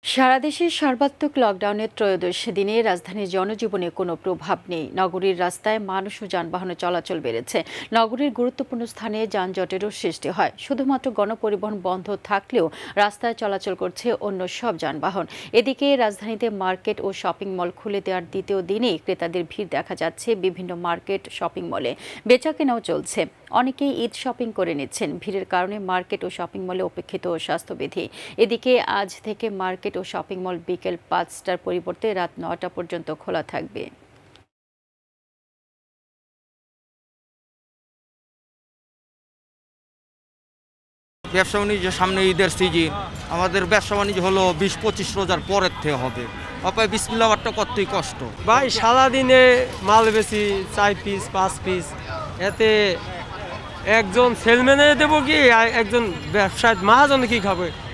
সারা দেশে সর্বাত্মক লকডাউনের ত্রয়োদশ দিনে রাজধানীর জনজীবনে কোনো প্রভাব নেই। নগরীর রাস্তায় মানুষ ও যানবাহনের চলাচল বেড়েছে। নগরীর গুরুত্বপূর্ণ স্থানে যানজটেরও সৃষ্টি হয়। শুধুমাত্র গণপরিবহন বন্ধ থাকলেও রাস্তায় চলাচল করছে অন্য সব যানবাহন। এদিকে রাজধানীতে মার্কেট ও শপিং মল খুলে দেওয়ার দ্বিতীয় দিনেই ক্রেতাদের ভিড় দেখা যাচ্ছে বিভিন্ন মার্কেট শপিং মলে। বেচাকেনাও চলছে। অনেকেই ঈদ শপিং করে নিচ্ছেন। ভিড়ের কারণে মার্কেট ও শপিং মলে উপেক্ষিত স্বাস্থ্যবিধি। এদিকে আজ থেকে মার্কেট ও শপিং মল বিকেল ৫টার পরিবর্তে রাত ৯টা পর্যন্ত খোলা থাকবে। ব্যবসা বাণিজ্য সামনে ঈদের সিজন, আমাদের ব্যবসা বাণিজ্য হলো ২০-২৫ রোজার পরের থেকে হবে। অপায় বিসমিল্লাহ বারটা কতই কষ্ট ভাই, সারাদিনে মাল বেশি ৪ পিস ৫ পিস, এতে একজন সেলম্যানে দেবো কি একজন ব্যবসায় মহাজন কি খাবে?